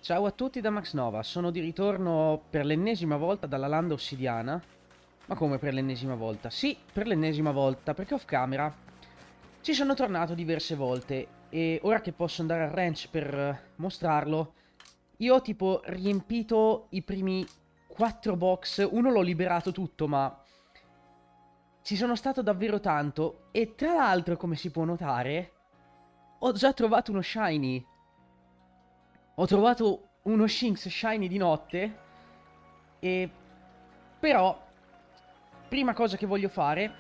Ciao a tutti da Max Nova, sono di ritorno per l'ennesima volta dalla landa ossidiana. Ma come per l'ennesima volta? Sì, per l'ennesima volta, perché off camera ci sono tornato diverse volte e ora che posso andare al ranch per mostrarlo, io ho tipo riempito i primi 4 box, uno l'ho liberato tutto, ma ci sono stato davvero tanto e tra l'altro, come si può notare, ho già trovato uno shiny. Ho trovato uno Shinx shiny di notte e però prima cosa che voglio fare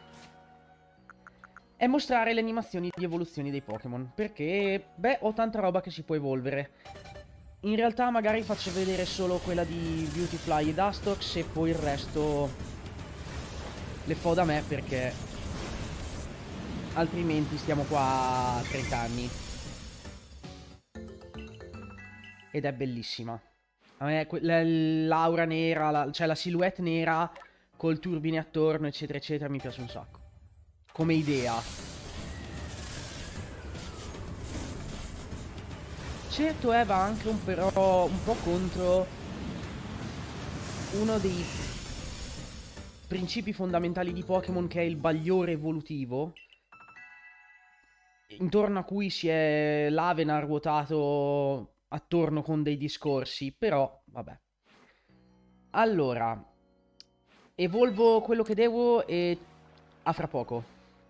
è mostrare le animazioni di evoluzioni dei Pokémon perché beh, ho tanta roba che si può evolvere. In realtà magari faccio vedere solo quella di Beautifly e Dustox e poi il resto le fo da me perché altrimenti stiamo qua a 30 anni. Ed è bellissima. A me l'aura nera, cioè la silhouette nera col turbine attorno, eccetera, eccetera, mi piace un sacco. Come idea. Certo, va anche però un po' contro uno dei principi fondamentali di Pokémon che è il bagliore evolutivo, intorno a cui si è l'Avena ruotato attorno con dei discorsi, però vabbè. Allora, evolvo quello che devo e a fra poco.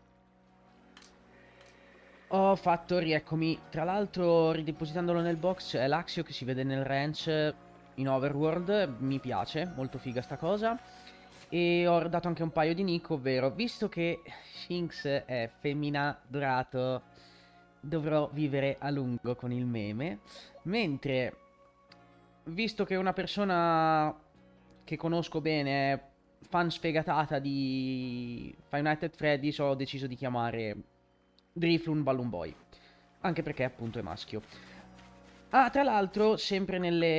Ho fatto, rieccomi. Tra l'altro, ridepositandolo nel box, c'è l'Axio che si vede nel ranch in Overworld. Mi piace, molto figa sta cosa. E ho dato anche un paio di nick, ovvero, visto che Shinx è femmina dorato, dovrò vivere a lungo con il meme. Mentre, visto che una persona che conosco bene è fan sfegatata di Five Nights at Freddy's, ho deciso di chiamare Drifloon Balloon Boy. Anche perché appunto è maschio. Ah, tra l'altro, sempre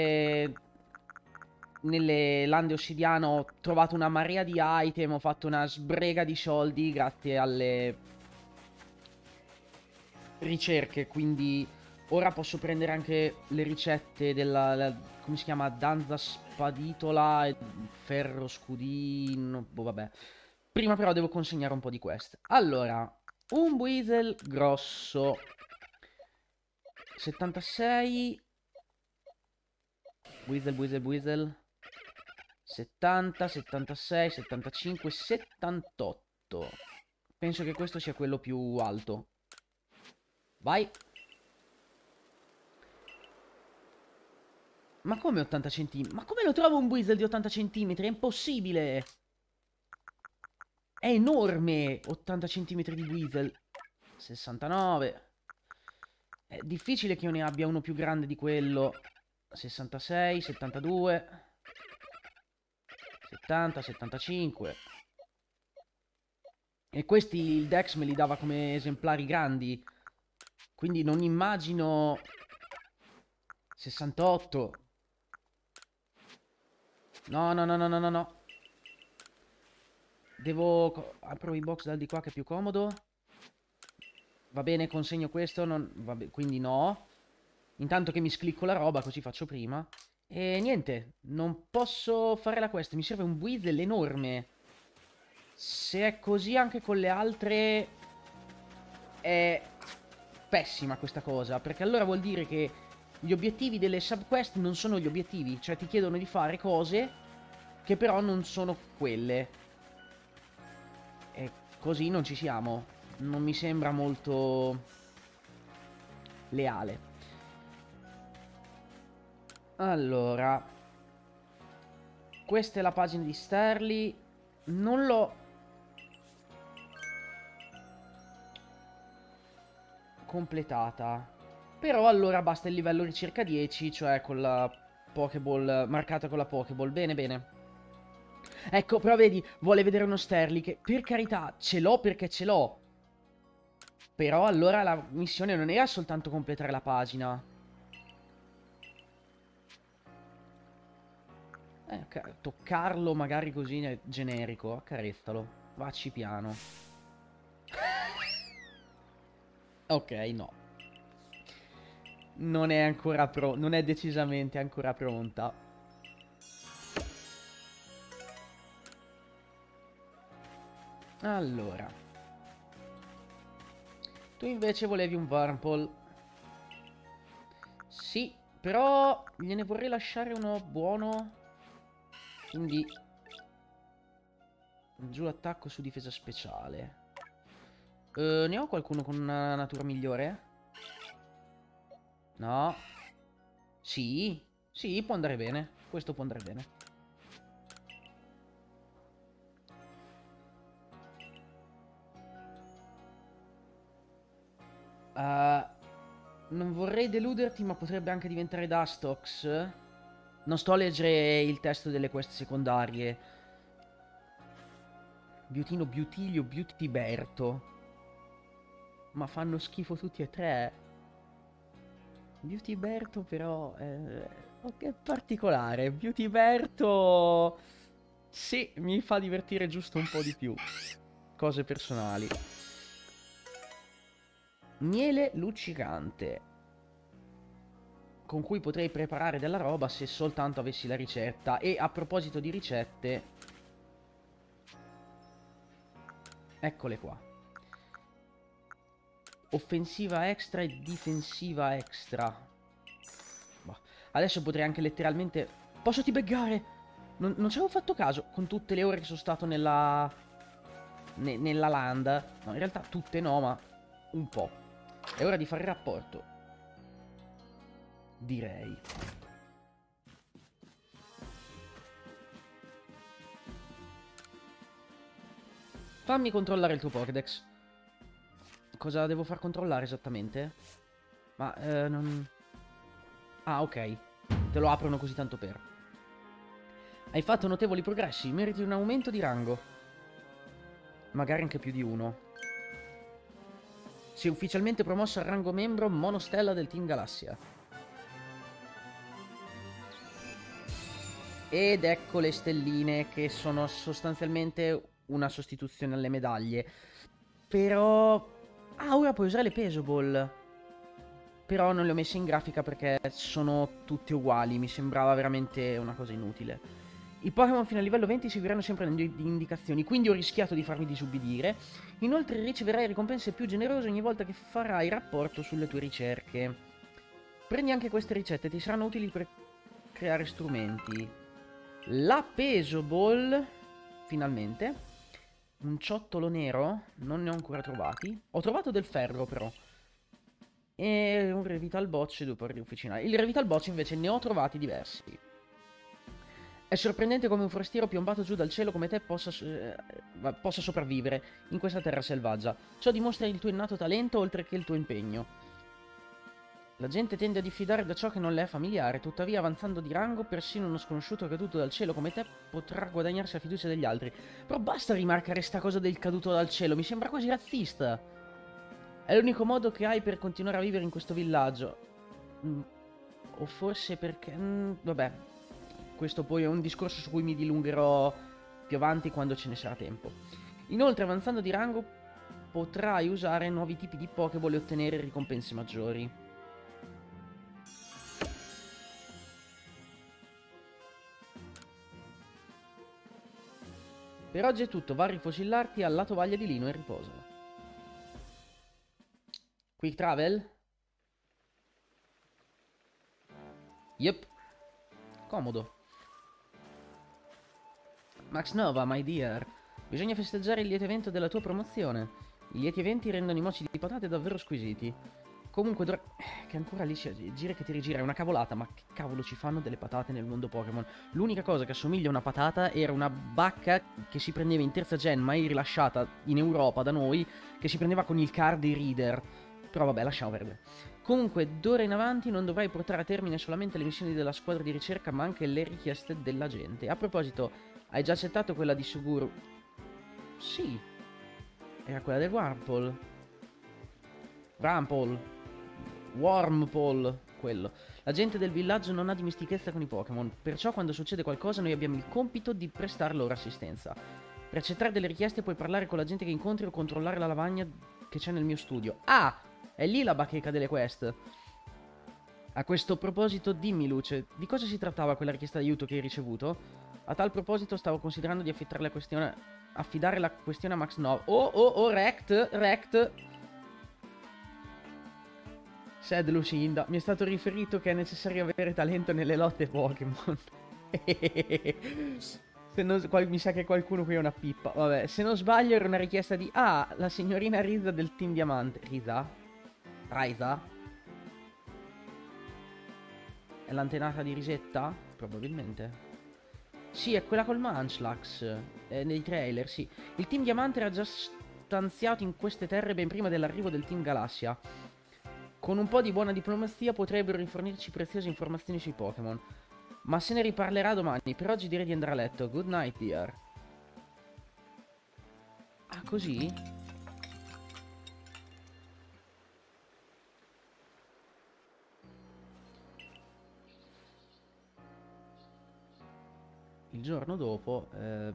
nelle lande ossidiane ho trovato una marea di item, ho fatto una sbrega di soldi grazie alle ricerche, quindi ora posso prendere anche le ricette come si chiama? Danza spaditola e ferro scudino, boh vabbè. Prima però devo consegnare un po' di quest. Allora, un Weasel grosso 76. Weasel 70, 76, 75, 78. Penso che questo sia quello più alto. Vai. Ma come 80 centimetri? Ma come lo trovo un Weasel di 80 centimetri? È impossibile! È enorme! 80 centimetri di Weasel. 69. È difficile che io ne abbia uno più grande di quello. 66, 72. 70, 75. E questi il Dex me li dava come esemplari grandi. Quindi non immagino 68. No, no, no, no, no, no, no. Apro i box dal di qua che è più comodo. Va bene, consegno questo. Quindi no. Intanto che mi sclicco la roba, così faccio prima. E niente, non posso fare la quest. Mi serve un Weasel enorme. Se è così anche con le altre, è pessima questa cosa. Perché allora vuol dire che gli obiettivi delle subquest non sono gli obiettivi. Cioè ti chiedono di fare cose che però non sono quelle. E così non ci siamo. Non mi sembra molto leale. Allora, questa è la pagina di Sterling. Non l'ho completata. Però allora basta il livello ricerca 10, cioè con la Pokéball marcata con la Pokéball. Bene, bene. Ecco, però vedi, vuole vedere uno Sterling che per carità ce l'ho perché ce l'ho. Però allora la missione non era soltanto completare la pagina. Toccarlo magari così è generico. Accarezzalo. Vacci piano. Ok, no. non è ancora non è decisamente ancora pronta. Allora, tu invece volevi un Wurmple. Sì, però gliene vorrei lasciare uno buono. Quindi giù attacco su difesa speciale. Ne ho qualcuno con una natura migliore? No. Sì, sì, può andare bene. Questo può andare bene. Non vorrei deluderti, ma potrebbe anche diventare Dustox. Non sto a leggere il testo delle quest secondarie. Biutino, Biutilio, Beautyberto. Ma fanno schifo tutti e tre. Beautyberto però è particolare. Beautyberto sì, mi fa divertire giusto un po' di più. Cose personali. Miele luccicante, con cui potrei preparare della roba se soltanto avessi la ricetta. E a proposito di ricette, eccole qua. Offensiva extra e difensiva extra. Boh. Adesso potrei anche letteralmente... Posso tibeggare? Non ci avevo fatto caso con tutte le ore che sono stato nella... nella land. No, in realtà tutte no, ma un po'. È ora di fare il rapporto. Direi. Fammi controllare il tuo Pokédex. Cosa devo far controllare esattamente? Ma, non... Ah, ok. Te lo aprono così tanto per. Hai fatto notevoli progressi, meriti un aumento di rango. Magari anche più di uno. Si è ufficialmente promosso al rango membro monostella del Team Galassia. Ed ecco le stelline, che sono sostanzialmente una sostituzione alle medaglie. Però... Ah, ora puoi usare le Peso Ball. Però non le ho messe in grafica perché sono tutte uguali. Mi sembrava veramente una cosa inutile. I Pokémon fino a livello 20 seguiranno sempre le indicazioni, quindi ho rischiato di farmi disubbidire. Inoltre riceverai ricompense più generose ogni volta che farai rapporto sulle tue ricerche. Prendi anche queste ricette, ti saranno utili per creare strumenti. La Peso Ball, finalmente. Un ciottolo nero, non ne ho ancora trovati. Ho trovato del ferro però. E un Revital Botch e due porri officinali. Il Revital Botch invece ne ho trovati diversi. È sorprendente come un forestiero piombato giù dal cielo come te possa sopravvivere in questa terra selvaggia. Ciò dimostra il tuo innato talento oltre che il tuo impegno. La gente tende a diffidare da ciò che non le è familiare, tuttavia avanzando di rango, persino uno sconosciuto caduto dal cielo come te potrà guadagnarsi la fiducia degli altri. Però basta rimarcare sta cosa del caduto dal cielo, mi sembra quasi razzista. È l'unico modo che hai per continuare a vivere in questo villaggio. O forse perché... vabbè, questo poi è un discorso su cui mi dilungherò più avanti quando ce ne sarà tempo. Inoltre, avanzando di rango, potrai usare nuovi tipi di Pokéball e ottenere ricompense maggiori. Per oggi è tutto, va a rifucillarti alla tovaglia di lino e riposa. Quick travel? Yep. Comodo. Max Nova, my dear. Bisogna festeggiare il lieto evento della tua promozione. I lieti eventi rendono i moci di patate davvero squisiti. Comunque, che ancora lì gira che ti rigira, è una cavolata, ma che cavolo ci fanno delle patate nel mondo Pokémon? L'unica cosa che assomiglia a una patata era una bacca che si prendeva in terza gen, mai rilasciata in Europa da noi, che si prendeva con il card dei reader. Però vabbè, lasciamo perdere. Comunque, d'ora in avanti non dovrai portare a termine solamente le missioni della squadra di ricerca, ma anche le richieste della gente. A proposito, hai già accettato quella di Suguru? Sì. Era quella del Wurmple. Wormpole, quello. La gente del villaggio non ha dimestichezza con i Pokémon, perciò quando succede qualcosa noi abbiamo il compito di prestar loro assistenza. Per accettare delle richieste puoi parlare con la gente che incontri o controllare la lavagna che c'è nel mio studio. Ah! È lì la bacheca delle quest. A questo proposito, dimmi Luce, di cosa si trattava quella richiesta d'aiuto che hai ricevuto? A tal proposito stavo considerando di affidare la questione a Max Nova. Rect. Said Lucinda, mi è stato riferito che è necessario avere talento nelle lotte Pokémon. Mi sa che qualcuno qui è una pippa. Vabbè, se non sbaglio era una richiesta di... Ah, la signorina Riza del Team Diamante. Riza? Raiza? È l'antenata di Risetta? Probabilmente. Sì, è quella col Munchlax. Nei trailer, sì. Il Team Diamante era già stanziato in queste terre ben prima dell'arrivo del Team Galassia. Con un po' di buona diplomazia potrebbero rifornirci preziose informazioni sui Pokémon. Ma se ne riparlerà domani. Per oggi direi di andare a letto. Good night, dear. Ah, così? Il giorno dopo...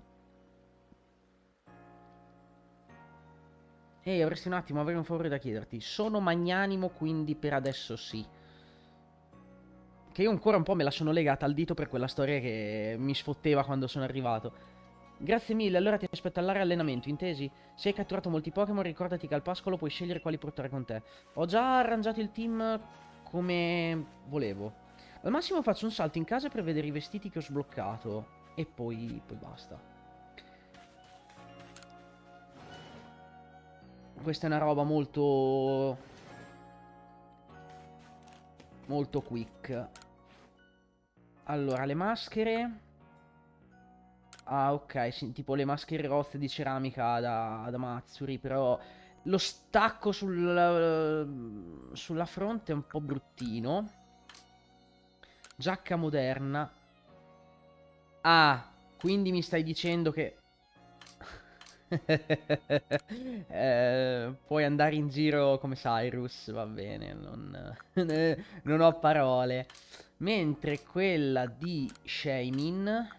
Ehi, avresti un attimo, avrei un favore da chiederti. Sono magnanimo, quindi per adesso sì. Che io ancora un po' me la sono legata al dito per quella storia che mi sfotteva quando sono arrivato. Grazie mille, allora ti aspetto all'area allenamento, intesi? Se hai catturato molti Pokémon, ricordati che al pascolo puoi scegliere quali portare con te. Ho già arrangiato il team come volevo. Al massimo faccio un salto in casa per vedere i vestiti che ho sbloccato. E poi basta. Questa è una roba molto quick. Allora, le maschere. Ah, ok, sì, tipo le maschere rosse di ceramica da Matsuri, però lo stacco sulla fronte è un po' bruttino. Giacca moderna. Ah, quindi mi stai dicendo che... puoi andare in giro come Cyrus, va bene, non ho parole. Mentre quella di Shaymin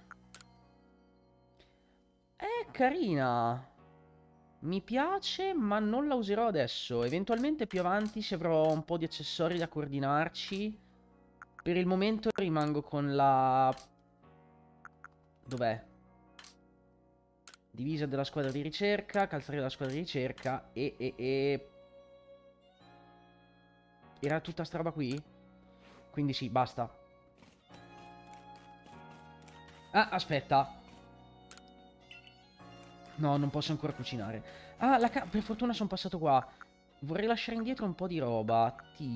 è carina. Mi piace, ma non la userò adesso. Eventualmente più avanti, se avrò un po' di accessori da coordinarci. Per il momento rimango con la... Dov'è? Divisa della squadra di ricerca, calzare della squadra di ricerca e... Era tutta sta roba qui? Quindi sì, basta. Ah, aspetta. No, non posso ancora cucinare. Ah, per fortuna sono passato qua. Vorrei lasciare indietro un po' di roba.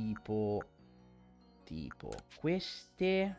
Tipo queste.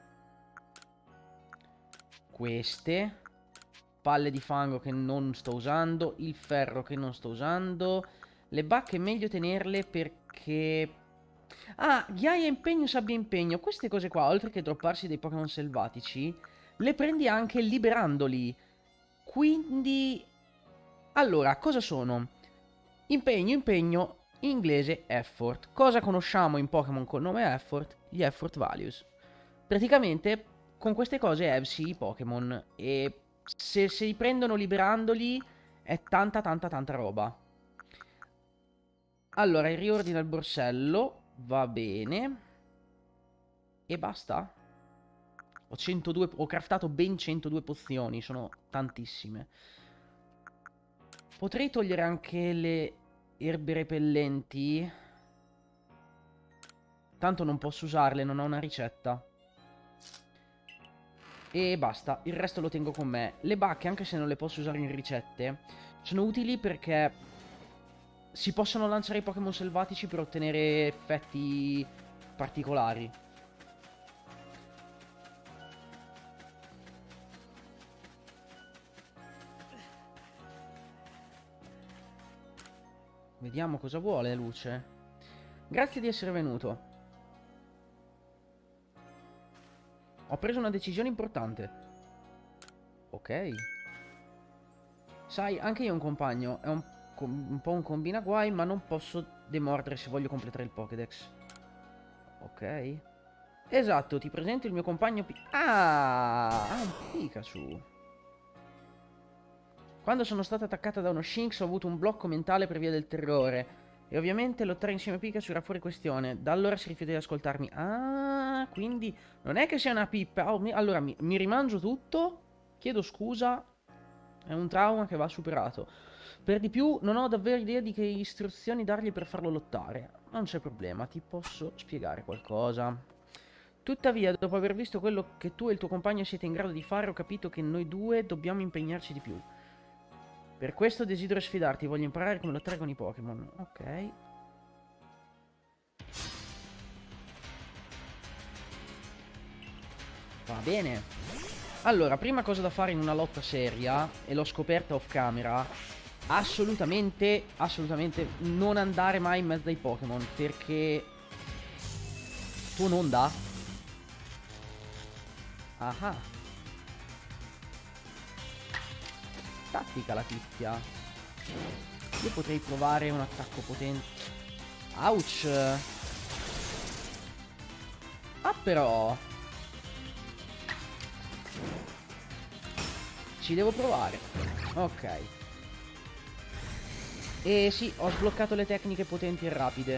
Queste. Palle di fango che non sto usando. Il ferro che non sto usando. Le bacche è meglio tenerle perché... Ah, ghiaia impegno, sabbia impegno. Queste cose qua, oltre che dropparsi dei Pokémon selvatici, le prendi anche liberandoli. Quindi... Allora, cosa sono? Impegno, in inglese effort. Cosa conosciamo in Pokémon col nome effort? Gli effort values. Praticamente, con queste cose evsi i Pokémon e se li prendono liberandoli è tanta roba. Allora, il riordine al borsello, va bene. E basta? Ho 102, ho craftato ben 102 pozioni, sono tantissime. Potrei togliere anche le erbe repellenti. Tanto non posso usarle, non ho una ricetta. E basta, il resto lo tengo con me. Le bacche, anche se non le posso usare in ricette, sono utili perché si possono lanciare i Pokémon selvatici per ottenere effetti particolari. Vediamo cosa vuole, Luce. Grazie di essere venuto. Ho preso una decisione importante. Ok. Sai, anche io ho un compagno. È un po' un combinaguai, ma non posso demordere se voglio completare il Pokédex. Ok. Esatto, ti presento il mio compagno un Pikachu. Quando sono stata attaccata da uno Shinx ho avuto un blocco mentale per via del terrore. E ovviamente lottare insieme a Pikachu era fuori questione. Da allora si rifiuta di ascoltarmi. Ah, quindi non è che sia una pippa. Oh, allora mi rimangio tutto. Chiedo scusa. È un trauma che va superato. Per di più, non ho davvero idea di che istruzioni dargli per farlo lottare. Non c'è problema, ti posso spiegare qualcosa. Tuttavia, dopo aver visto quello che tu e il tuo compagno siete in grado di fare, ho capito che noi due dobbiamo impegnarci di più. Per questo desidero sfidarti, voglio imparare come lottare con i Pokémon. Ok. Va bene. Allora, prima cosa da fare in una lotta seria, e l'ho scoperta off camera, assolutamente, assolutamente non andare mai in mezzo ai Pokémon, perché tu non dà. Ah, tattica la tizia. Io potrei provare un attacco potente. Ouch. Ah, però ci devo provare. Ok. E sì, ho sbloccato le tecniche potenti e rapide.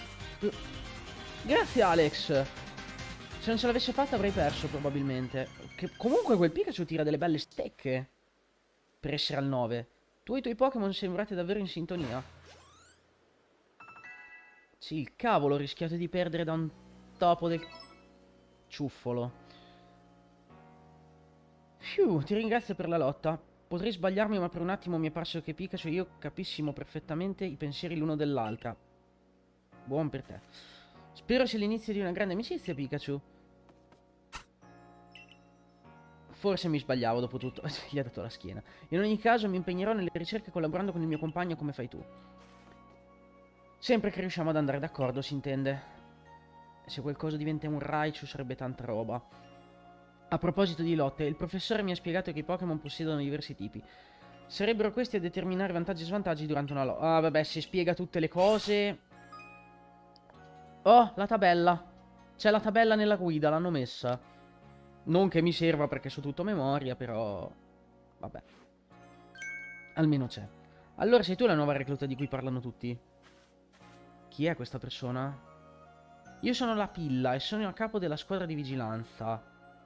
Grazie Alex. Se non ce l'avesse fatta avrei perso probabilmente. Che comunque quel Pikachu tira delle belle stecche. Per essere al 9. Tu e i tuoi Pokémon sembrate davvero in sintonia. Sì, il cavolo, ho rischiato di perdere da un topo del ciuffolo. Fiu, ti ringrazio per la lotta. Potrei sbagliarmi, ma per un attimo mi è parso che Pikachu e io capissimo perfettamente i pensieri l'uno dell'altra. Buon per te. Spero sia l'inizio di una grande amicizia, Pikachu. Forse mi sbagliavo dopo tutto. Gli ha dato la schiena. In ogni caso mi impegnerò nelle ricerche collaborando con il mio compagno come fai tu. Sempre che riusciamo ad andare d'accordo, si intende. Se qualcosa diventa un Raichu sarebbe tanta roba. A proposito di lotte, il professore mi ha spiegato che i Pokémon possiedono diversi tipi. Sarebbero questi a determinare vantaggi e svantaggi durante una lotta. Ah, vabbè, si spiega tutte le cose. Oh, la tabella. C'è la tabella nella guida, l'hanno messa. Non che mi serva perché so tutto a memoria, però... Vabbè. Almeno c'è. Allora sei tu la nuova recluta di cui parlano tutti? Chi è questa persona? Io sono la Pilla e sono a capo della squadra di vigilanza.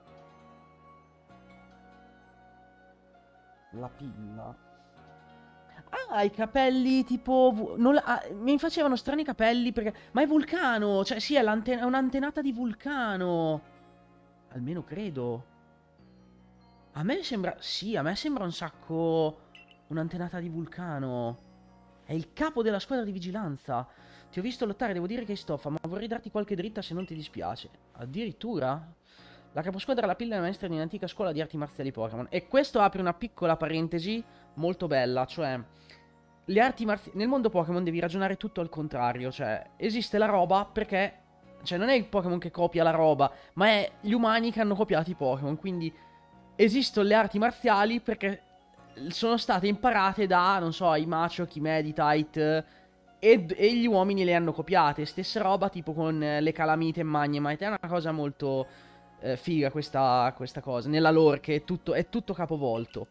La Pilla? Ah, i capelli tipo... mi facevano strani capelli perché... Ma è Vulcano! Cioè, sì, è un'antenata di Vulcano. Almeno credo. A me sembra... Sì, a me sembra un sacco... Un'antenata di Vulcano. È il capo della squadra di vigilanza. Ti ho visto lottare, devo dire che hai stoffa, ma vorrei darti qualche dritta se non ti dispiace. Addirittura? La caposquadra La Pilla è maestra di un'antica scuola di arti marziali Pokémon. E questo apre una piccola parentesi molto bella, cioè... Le arti marziali... Nel mondo Pokémon devi ragionare tutto al contrario, cioè... Esiste la roba perché... Cioè, non è il Pokémon che copia la roba, ma è gli umani che hanno copiato i Pokémon, quindi... Esistono le arti marziali perché sono state imparate da, non so, i Machoke, i Meditite e gli uomini le hanno copiate. Stessa roba tipo con le Calamite e Magnemite. È una cosa molto figa questa cosa. Nella lore che è tutto capovolto.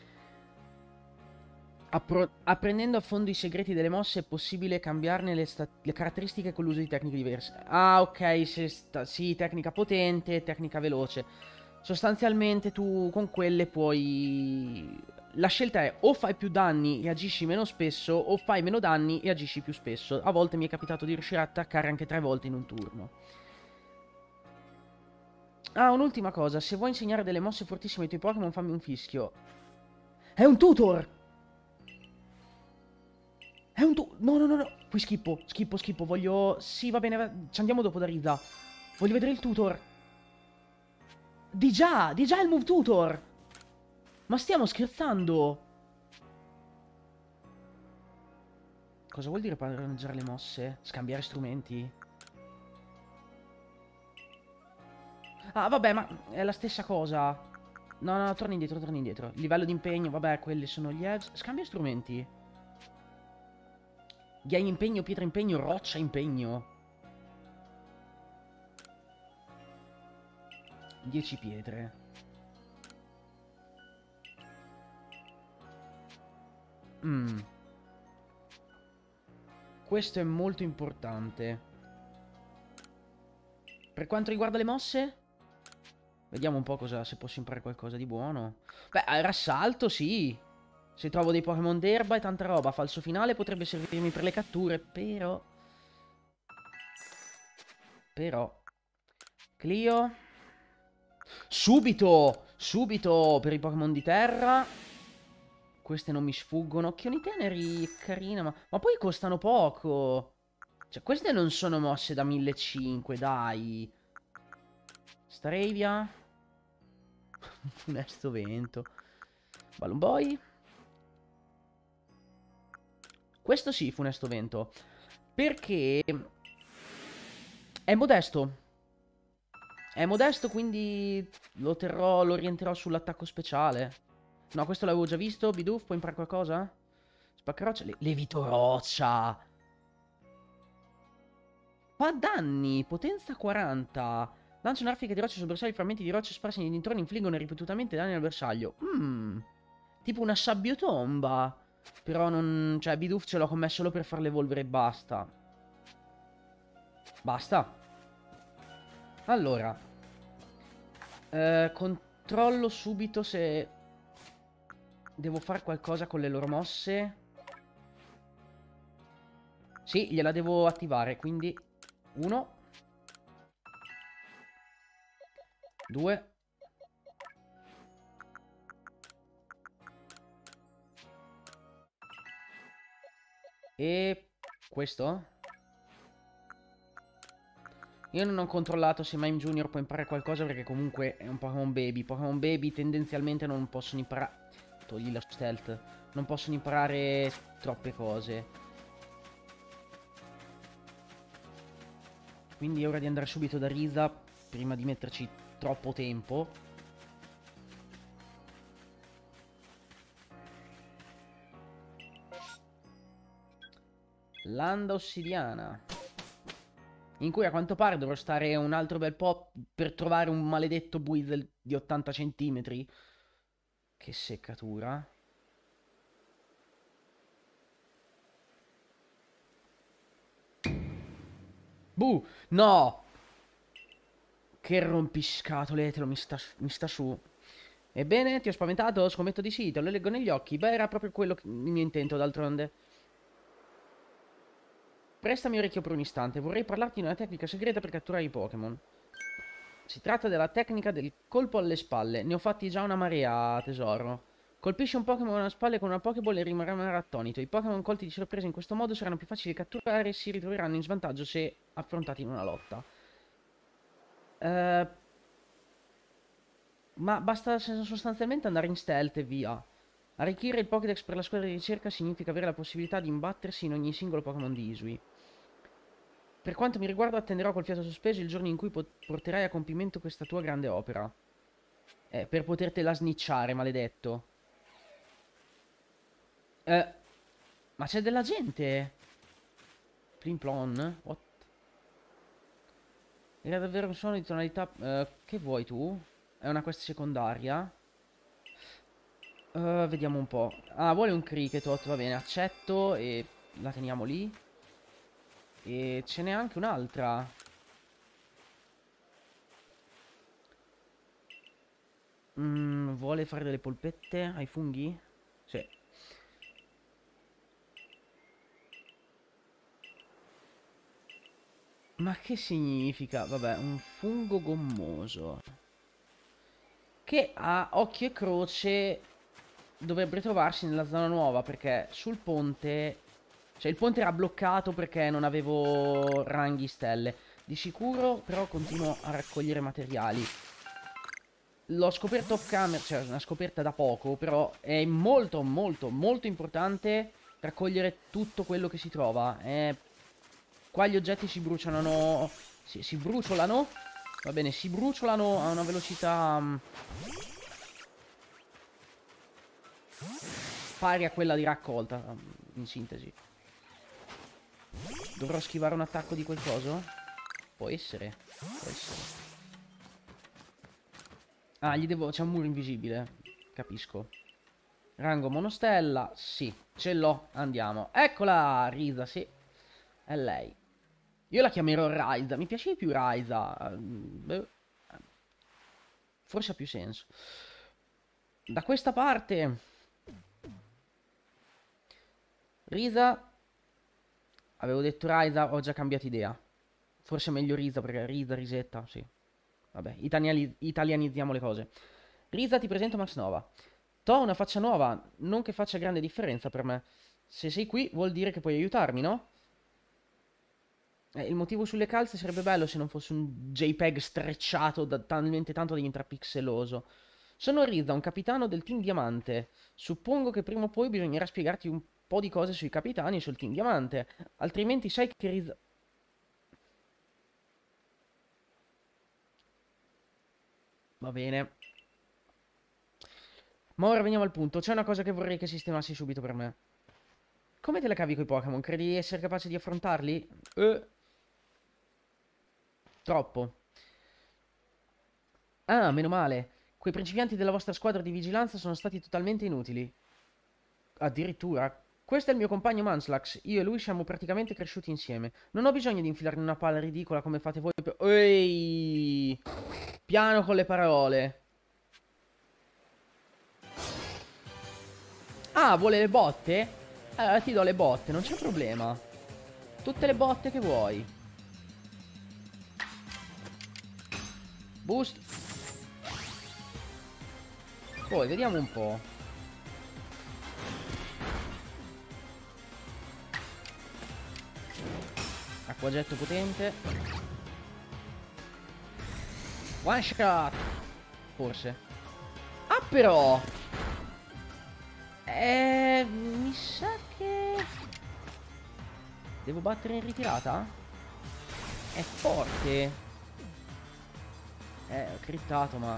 Apprendendo a fondo i segreti delle mosse è possibile cambiarne le caratteristiche con l'uso di tecniche diverse. Ah, ok, sì, tecnica potente, tecnica veloce. Sostanzialmente tu con quelle puoi... La scelta è o fai più danni e agisci meno spesso, o fai meno danni e agisci più spesso. A volte mi è capitato di riuscire a attaccare anche 3 volte in un turno. Ah, un'ultima cosa, se vuoi insegnare delle mosse fortissime ai tuoi Pokémon fammi un fischio. È un tutor! È un tutor! No, no, no, no! Poi schippo, voglio... Sì, va bene, ci andiamo dopo da Riza. Voglio vedere il tutor. Di già il move tutor! Ma stiamo scherzando? Cosa vuol dire padroneggiare le mosse? Scambiare strumenti? Ah, vabbè, ma è la stessa cosa. No, no, torna indietro, torna indietro. Livello di impegno, vabbè, quelli sono gli edge. Scambia strumenti. Ghiaia impegno, pietra impegno, roccia impegno. 10 pietre. Questo è molto importante. Per quanto riguarda le mosse, vediamo un po' cosa, se posso imparare qualcosa di buono. Beh, rassalto, sì. Se trovo dei Pokémon d'erba e tanta roba. Falso finale potrebbe servirmi per le catture, però... Clio... Subito! Subito per i Pokémon di terra. Queste non mi sfuggono. Occhioni teneri, carina, ma poi costano poco. Cioè, queste non sono mosse da 1500, dai. Staravia. Funesto vento. Balloon Boy. Questo sì, funesto vento. Perché è modesto. È modesto, quindi lo terrò, lo orienterò sull'attacco speciale. No, questo l'avevo già visto. Bidoof, puoi imparare qualcosa? Spaccaroccia. Levito roccia. Fa danni. Potenza 40. Lancia un'arfica di roccia sul bersaglio. Frammenti di roccia sparsi nei dintorni infliggono ripetutamente danni al bersaglio. Tipo una sabbiotomba. Però non... Cioè, Bidoof ce l'ho con me solo per farlo evolvere e basta. Basta. Allora. Controllo subito se... Devo fare qualcosa con le loro mosse. Sì, gliela devo attivare, quindi... 1. 2. E... Questo? Io non ho controllato se Mime Junior può imparare qualcosa perché comunque è un Pokémon Baby. Pokémon Baby tendenzialmente non possono imparare... Togli la stealth. Non possono imparare troppe cose. Quindi è ora di andare subito da Risa prima di metterci troppo tempo. Landa ossidiana. In cui a quanto pare dovrò stare un altro bel po' per trovare un maledetto Buizel di 80 centimetri. Che seccatura. Buh, no! Che rompiscatole, mi sta su. Ebbene, ti ho spaventato? Scommetto di sì, te lo leggo negli occhi. Beh, era proprio quello il mio intento, d'altronde. Prestami orecchio per un istante, vorrei parlarti di una tecnica segreta per catturare i Pokémon. Si tratta della tecnica del colpo alle spalle. Ne ho fatti già una marea, tesoro. Colpisci un Pokémon alle spalle con una Pokéball e rimarrà attonito. I Pokémon colti di sorpresa in questo modo saranno più facili da catturare e si ritroveranno in svantaggio se affrontati in una lotta. Ma basta sostanzialmente andare in stealth e via. Arricchire il Pokédex per la squadra di ricerca significa avere la possibilità di imbattersi in ogni singolo Pokémon di Isui. Per quanto mi riguarda attenderò col fiato sospeso il giorno in cui porterai a compimento questa tua grande opera. Per potertela snicciare, maledetto. Ma c'è della gente? Plimplon? What? Era davvero un suono di tonalità... che vuoi tu? È una quest secondaria? Vediamo un po'. Ah, vuole un Kriketot, va bene, accetto e la teniamo lì. E ce n'è anche un'altra. Vuole fare delle polpette ai funghi? Sì. Ma che significa? Vabbè, un fungo gommoso. Che a occhio e croce dovrebbe trovarsi nella zona nuova perché sul ponte... Cioè il ponte era bloccato perché non avevo ranghi stelle. Di sicuro però continuo a raccogliere materiali. L'ho scoperto off camera, cioè una scoperta da poco, però è molto molto molto importante raccogliere tutto quello che si trova. Qua gli oggetti si bruciano, si bruciolano, va bene, si bruciolano a una velocità pari a quella di raccolta, in sintesi. Dovrò schivare un attacco di quel coso? Può essere, può essere. Ah, gli devo... c'è un muro invisibile. Capisco. Rango monostella. Sì, ce l'ho. Andiamo. Eccola, Risa, sì. È lei. Io la chiamerò Raiza. Mi piace di più Raiza. Forse ha più senso. Da questa parte... Risa. Avevo detto Raiza, ho già cambiato idea. Forse è meglio Risa, perché Risa, Risetta, sì. Vabbè, italianizziamo le cose. Risa, ti presento Max Nova. T'ho una faccia nuova, non che faccia grande differenza per me. Se sei qui, vuol dire che puoi aiutarmi, no? Il motivo sulle calze sarebbe bello se non fosse un JPEG strecciato da talmente tanto da diventare pixeloso. Sono Riza, un capitano del Team Diamante. Suppongo che prima o poi bisognerà spiegarti un po' di cose sui capitani e sul Team Diamante. Altrimenti sai che Riza... Va bene. Ma ora veniamo al punto. C'è una cosa che vorrei che sistemassi subito per me. Come te la cavi coi Pokémon? Credi di essere capace di affrontarli? Troppo. Ah, meno male. Quei principianti della vostra squadra di vigilanza sono stati totalmente inutili. Addirittura. Questo è il mio compagno Manslax. Io e lui siamo praticamente cresciuti insieme. Non ho bisogno di infilarmi in una palla ridicola come fate voi. Ehi! Piano con le parole. Ah, vuole le botte? Allora ti do le botte, non c'è problema. Tutte le botte che vuoi. Boost. Poi, vediamo un po'. Acquagetto potente. One shot. Forse. Ah, però. Mi sa che... Devo battere in ritirata? È forte. Ho crittato, ma...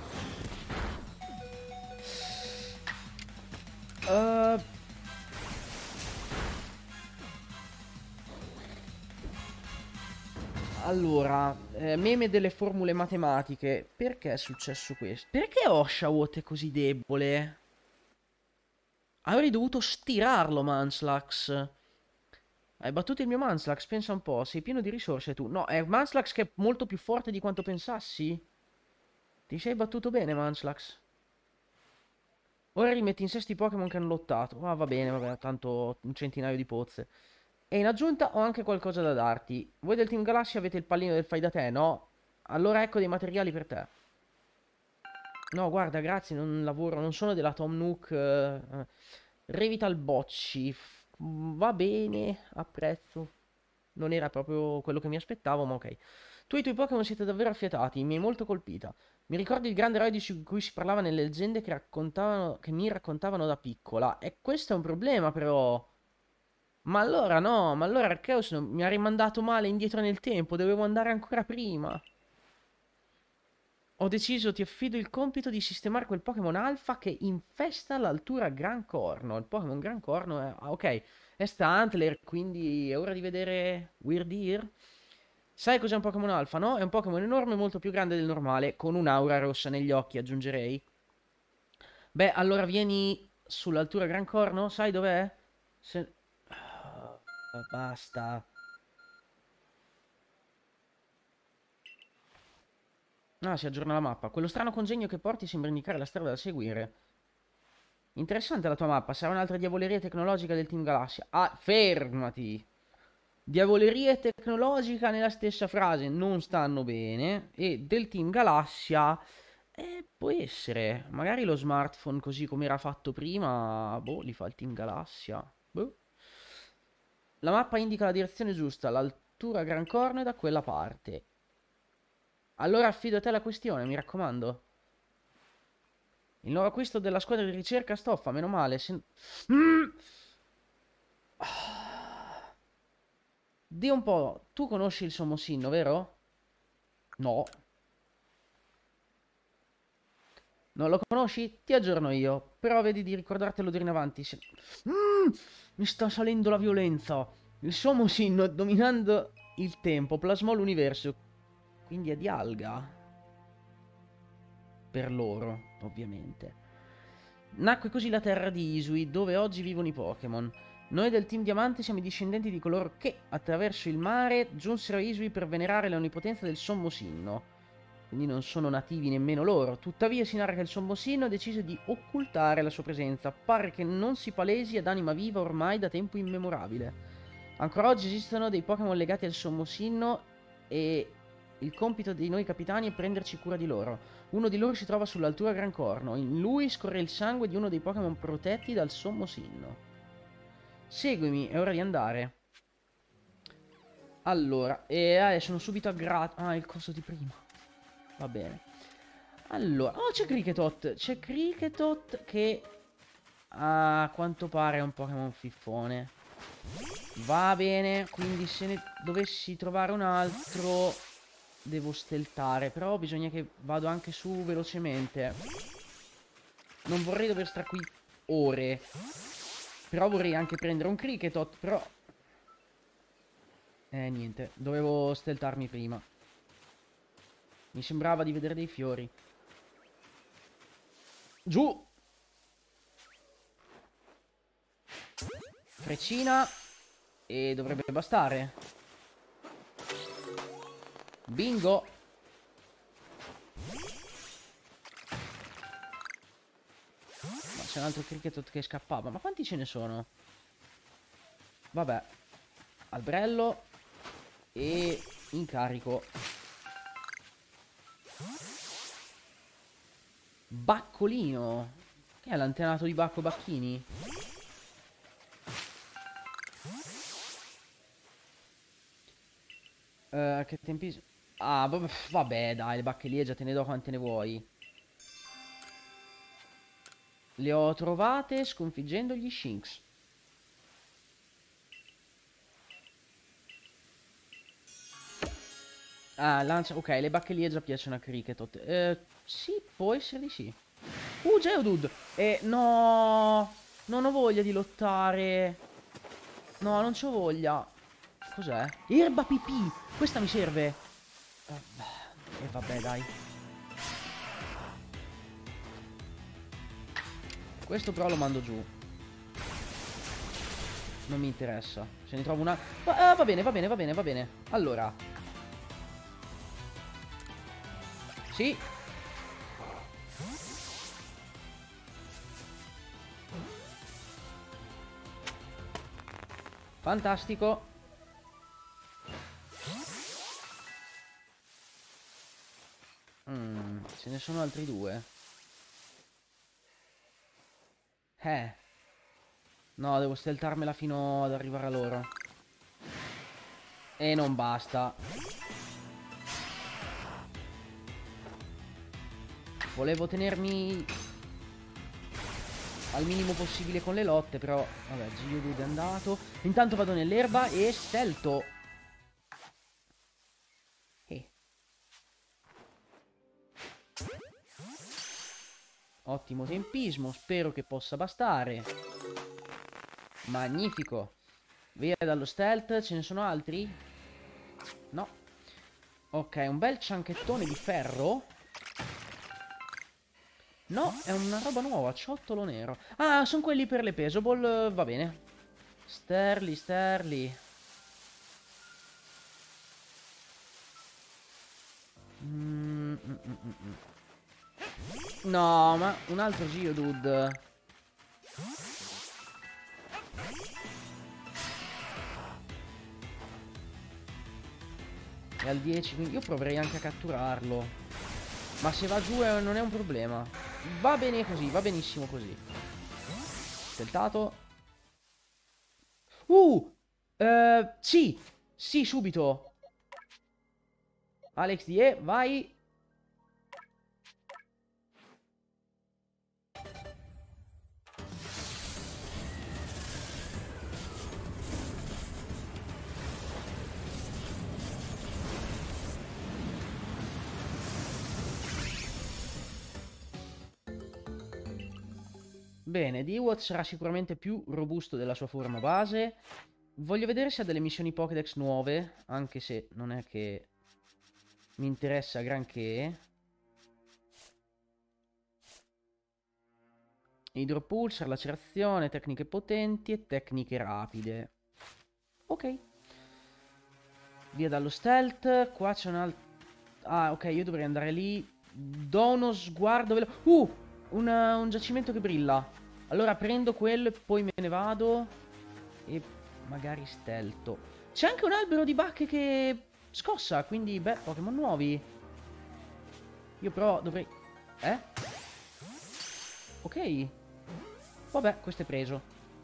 Allora, meme delle formule matematiche. Perché è successo questo? Perché Oshawott è così debole? Avrei dovuto stirarlo, Manslax. Hai battuto il mio Manslax, pensa un po'. Sei pieno di risorse tu. No, è Manslax che è molto più forte di quanto pensassi? Ti sei battuto bene, Manslax. Ora rimetti in sesto i Pokémon che hanno lottato. Ah, va bene, vabbè, tanto un centinaio di pozze. E in aggiunta ho anche qualcosa da darti. Voi del Team Galassia avete il pallino del fai da te, no? Allora ecco dei materiali per te. No, guarda, grazie, non lavoro, non sono della Tom Nook. Revital Bocci. Va bene, apprezzo. Non era proprio quello che mi aspettavo, ma ok. Tu e i tuoi Pokémon siete davvero affiatati, mi hai molto colpita. Mi ricordi il grande eroe di cui si parlava nelle leggende che mi raccontavano da piccola. E questo è un problema, però. Ma allora no, ma allora Arceus mi ha rimandato male indietro nel tempo, dovevo andare ancora prima. Ho deciso, ti affido il compito di sistemare quel Pokémon Alpha che infesta l'altura Gran Corno. Il Pokémon Gran Corno è... Ah, ok, è Stantler, quindi è ora di vedere Weird Ear. Sai cos'è un Pokémon Alpha, no? È un Pokémon enorme, molto più grande del normale, con un'aura rossa negli occhi, aggiungerei. Beh, allora vieni sull'altura Gran Corno, sai dov'è? Se... basta. Ah, si aggiorna la mappa. Quello strano congegno che porti sembra indicare la strada da seguire. Interessante la tua mappa. Sarà un'altra diavoleria tecnologica del Team Galassia. Ah, fermati! Diavoleria e tecnologica nella stessa frase non stanno bene. E del Team Galassia... può essere. Magari lo smartphone così come era fatto prima... Boh, li fa il Team Galassia. Boh. La mappa indica la direzione giusta. L'altura Gran Corno è da quella parte. Allora affido a te la questione, mi raccomando. Il nuovo acquisto della squadra di ricerca stoffa, meno male. Mm. Di un po', tu conosci il Somosinno, vero? No. Non lo conosci? Ti aggiorno io. Però vedi di ricordartelo di in avanti. Mi sta salendo la violenza. Il Somosinno, dominando il tempo, plasmò l'universo. Quindi è di alga. Per loro, ovviamente. Nacque così la terra di Isui, dove oggi vivono i Pokémon. Noi del Team Diamante siamo i discendenti di coloro che, attraverso il mare, giunsero a Isui per venerare l'onnipotenza del Sommo Sinno. Quindi non sono nativi nemmeno loro. Tuttavia si narra che il Sommo Sinno decise di occultare la sua presenza. Pare che non si palesi ad anima viva ormai da tempo immemorabile. Ancora oggi esistono dei Pokémon legati al Sommo Sinno e il compito di noi capitani è prenderci cura di loro. Uno di loro si trova sull'altura Gran Corno. In lui scorre il sangue di uno dei Pokémon protetti dal Sommo Sinno. Seguimi, è ora di andare. Allora, sono subito a grato. Ah, il coso di prima. Va bene. Allora, oh, c'è Kriketot. C'è Kriketot che a quanto pare è un Pokémon fiffone. Va bene, quindi se ne dovessi trovare un altro devo steltare. Però bisogna che vado anche su velocemente. Non vorrei dover stare qui ore. Però vorrei anche prendere un Kriketot, però... niente, dovevo steltarmi prima. Mi sembrava di vedere dei fiori. Giù! Freccina. E dovrebbe bastare. Bingo! Ma c'è un altro Kriketot che scappava. Ma quanti ce ne sono? Vabbè. Albrello. E incarico. Baccolino. Che è l'antenato di Bacco Bacchini? Che tempi... Ah, vabbè, dai, le bacchelie già te ne do quante ne vuoi. Le ho trovate sconfiggendo gli Shinx. Ah, lancia... Ok, le bacchelie già piacciono a Kriketot. Sì, può essere di sì. Geodude! No! Non ho voglia di lottare. No, non c'ho voglia. Cos'è? Erba pipì! Questa mi serve. E vabbè, dai. Questo però lo mando giù. Non mi interessa. Se ne trovo una... va bene, va bene, va bene, va bene. Allora. Sì. Fantastico. Ce ne sono altri due. No, devo steltarmela fino ad arrivare a loro. E non basta. Volevo tenermi al minimo possibile con le lotte, però... Vabbè, Geodude è andato. Intanto vado nell'erba e stelto. Ottimo tempismo, spero che possa bastare. Magnifico. Via dallo stealth, ce ne sono altri? No. Ok, un bel cianchettone di ferro. No, è una roba nuova, ciottolo nero. Ah, sono quelli per le Pesoball, va bene. Sterli, sterli. No, ma un altro Geodude. È al 10, quindi io proverei anche a catturarlo. Ma se va giù non è un problema. Va bene così, va benissimo così. Tentato. Sì. Sì, subito. Alex Die, vai. Bene, Dewott sarà sicuramente più robusto della sua forma base. Voglio vedere se ha delle missioni Pokédex nuove, anche se non è che mi interessa granché. Idropulsar, lacerazione, tecniche potenti e tecniche rapide. Ok. Via dallo stealth. Qua c'è un altro... Ah, ok, io dovrei andare lì. Do uno sguardo veloce. Un giacimento che brilla. Allora prendo quello e poi me ne vado. E magari stelto. C'è anche un albero di bacche che scossa, quindi, beh, Pokémon nuovi. Io però dovrei... Eh? Ok. Vabbè, questo è preso.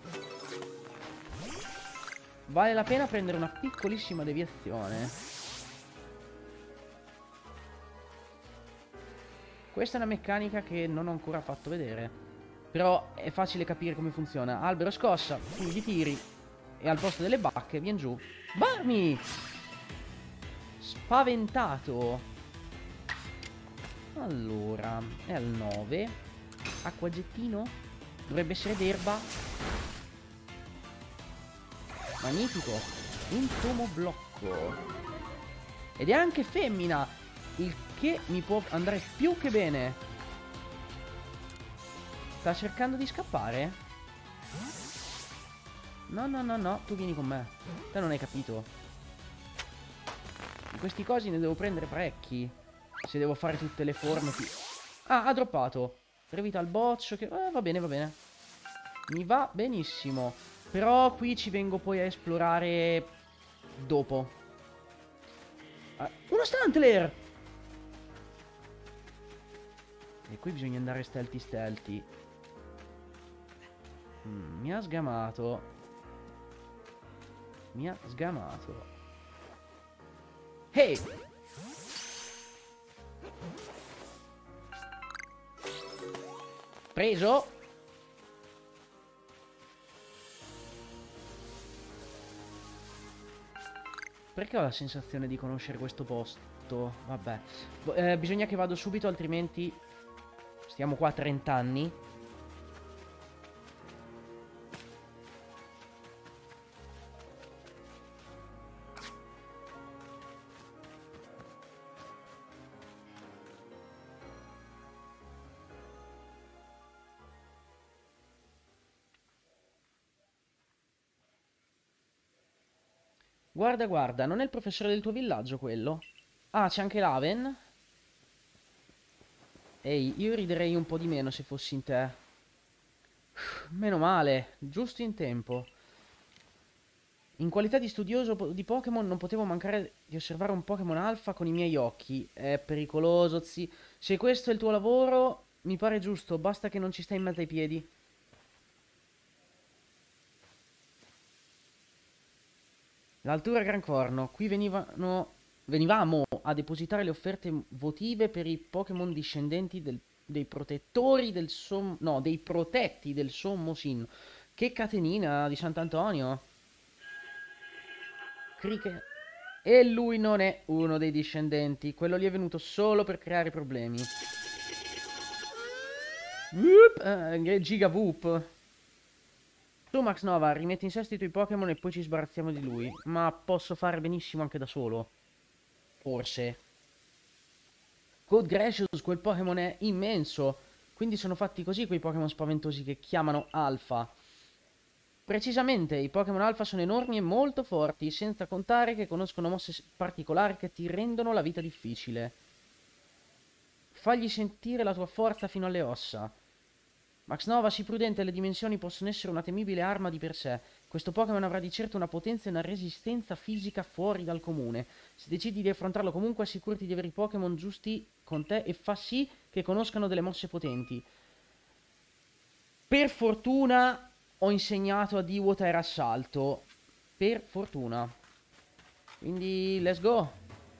Vale la pena prendere una piccolissima deviazione. Questa è una meccanica che non ho ancora fatto vedere. Però è facile capire come funziona. Albero scossa, quindi tiri. E al posto delle bacche viene giù Barmy! Spaventato. Allora, è al 9. Acquagettino? Dovrebbe essere d'erba. Magnifico. Entomoblocco. Ed è anche femmina, il che mi può andare più che bene. Sta cercando di scappare? No, no, no, no, tu vieni con me. Te non hai capito. Di questi cosi ne devo prendere parecchi. Se devo fare tutte le forme qui. Ah, ha droppato. Revita al boccio che... va bene, va bene. Mi va benissimo. Però qui ci vengo poi a esplorare dopo. Uno Stantler! E qui bisogna andare stealthy stealthy. Mi ha sgamato. Mi ha sgamato. Hey! Preso! Perché ho la sensazione di conoscere questo posto? Vabbè. Bisogna che vado subito, altrimenti stiamo qua 30 anni. Guarda, guarda, non è il professore del tuo villaggio quello? Ah, c'è anche l'Aven? Ehi, io riderei un po' di meno se fossi in te. Meno male, giusto in tempo. In qualità di studioso di Pokémon non potevo mancare di osservare un Pokémon alfa con i miei occhi. È pericoloso, Se questo è il tuo lavoro, mi pare giusto, basta che non ci stai in mezzo ai piedi. L'altura Gran Corno. Qui venivamo a depositare le offerte votive per i Pokémon discendenti dei protettori del no, dei protetti del Sommo Sin. Che catenina di Sant'Antonio. Cricket. E lui non è uno dei discendenti. Quello lì è venuto solo per creare problemi. Giga Whoop. Tu Max Nova, rimetti in sesto i tuoi Pokémon e poi ci sbarazziamo di lui. Ma posso fare benissimo anche da solo. Forse. Code Gracious, quel Pokémon è immenso. Quindi sono fatti così quei Pokémon spaventosi che chiamano Alpha. Precisamente, i Pokémon Alpha sono enormi e molto forti, senza contare che conoscono mosse particolari che ti rendono la vita difficile. Fagli sentire la tua forza fino alle ossa. Max Nova, sii prudente, le dimensioni possono essere una temibile arma di per sé. Questo Pokémon avrà di certo una potenza e una resistenza fisica fuori dal comune. Se decidi di affrontarlo comunque, assicurati di avere i Pokémon giusti con te e fa sì che conoscano delle mosse potenti. Per fortuna ho insegnato a Dewott Air Assalto. Per fortuna. Quindi, let's go.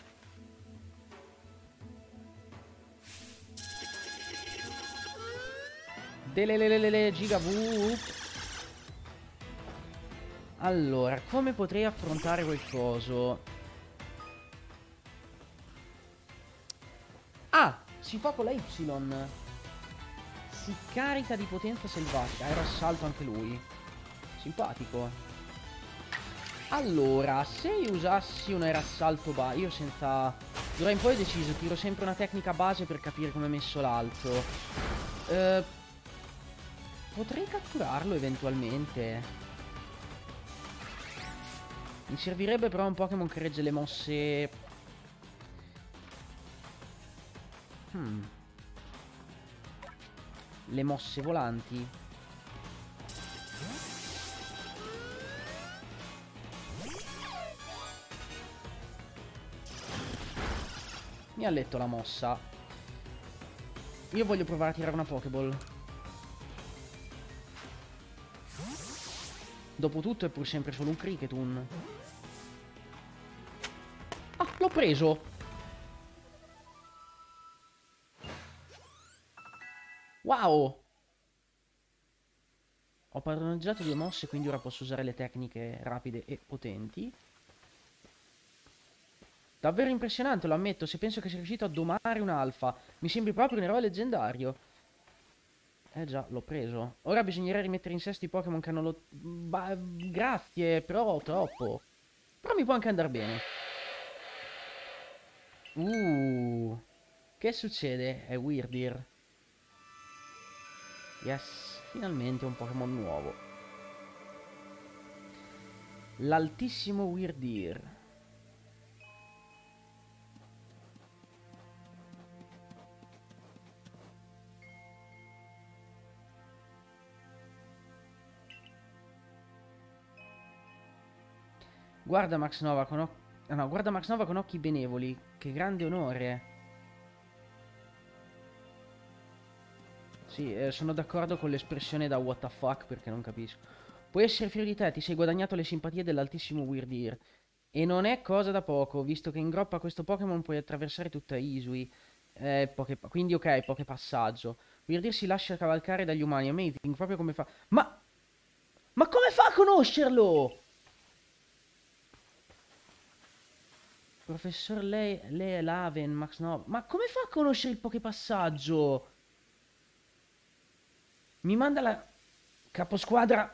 Delelelele Giga Whoop. Allora, come potrei affrontare quel coso? Ah, si fa con la Y. Si carica di potenza selvatica. Era assalto anche lui. Simpatico. Allora, se io usassi un aerassalto io senza... D'ora in poi ho deciso, tiro sempre una tecnica base per capire come è messo l'altro. Potrei catturarlo eventualmente. Mi servirebbe però un Pokémon che regge le mosse. Le mosse volanti. Mi ha letto la mossa. Io voglio provare a tirare una Pokéball. Dopotutto è pur sempre solo un Cricketun. Ah, l'ho preso! Wow! Ho padroneggiato 2 mosse, quindi ora posso usare le tecniche rapide e potenti. Davvero impressionante, lo ammetto, se penso che sia riuscito a domare un alfa. Mi sembri proprio un eroe leggendario. Già, l'ho preso. Ora bisognerebbe rimettere in sesto i Pokémon che hanno lo... grazie, però troppo. Però mi può anche andare bene. Che succede? È Weirdir. Yes, finalmente un Pokémon nuovo. L'altissimo Weirdir. Guarda Max Nova con occhi... no, guarda Max Nova con occhi benevoli. Che grande onore. Sì, sono d'accordo con l'espressione da what the fuck perché non capisco. Puoi essere fiero di te, ti sei guadagnato le simpatie dell'altissimo Weirdir. E non è cosa da poco, visto che in groppa questo Pokémon puoi attraversare tutta Isui. Quindi ok, poche passaggio. Weirdir si lascia cavalcare dagli umani, amazing, proprio come fa... Ma come fa a conoscerlo? Professor lei Laven, Max no. Ma come fa a conoscere il Poképassaggio? Mi manda la caposquadra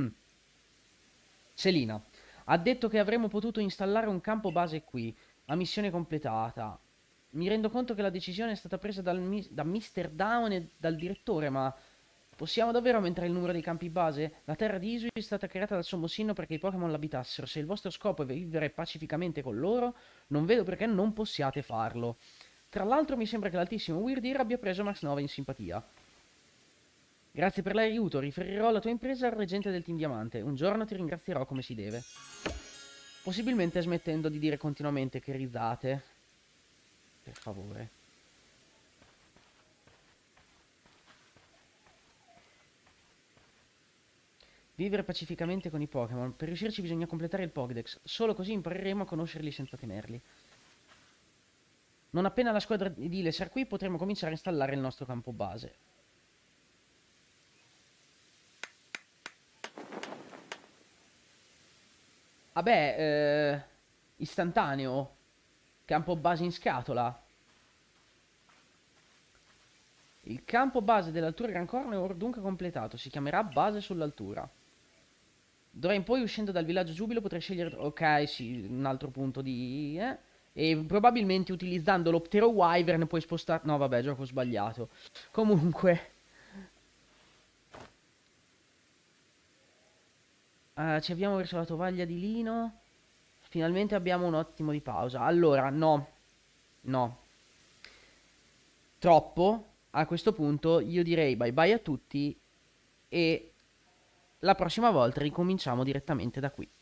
Selina. Ha detto che avremmo potuto installare un campo base qui. A missione completata. Mi rendo conto che la decisione è stata presa da Mr. Down e dal direttore, ma possiamo davvero aumentare il numero dei campi base? La terra di Isui è stata creata dal sommo Sinnoh perché i Pokémon l'abitassero. Se il vostro scopo è vivere pacificamente con loro, non vedo perché non possiate farlo. Tra l'altro mi sembra che l'altissimo Weirdir abbia preso Max 9 in simpatia. Grazie per l'aiuto, riferirò la tua impresa al reggente del Team Diamante. Un giorno ti ringrazierò come si deve. Possibilmente smettendo di dire continuamente che risate. Per favore. Vivere pacificamente con i Pokémon. Per riuscirci bisogna completare il Pokédex. Solo così impareremo a conoscerli senza temerli. Non appena la squadra di Ile sarà qui potremo cominciare a installare il nostro campo base. Vabbè, istantaneo. Campo base in scatola. Il campo base dell'altura Gran Corno è ora dunque completato. Si chiamerà base sull'altura. D'ora in poi, uscendo dal villaggio Giubilo, potrei scegliere... Ok, sì, un altro punto di... E probabilmente utilizzando l'Optero Wyvern puoi spostare... No, vabbè, gioco sbagliato. Comunque... ci avviamo verso la tovaglia di Lino. Finalmente abbiamo un attimo di pausa. Allora, no. No. Troppo. A questo punto io direi bye bye a tutti. E la prossima volta ricominciamo direttamente da qui.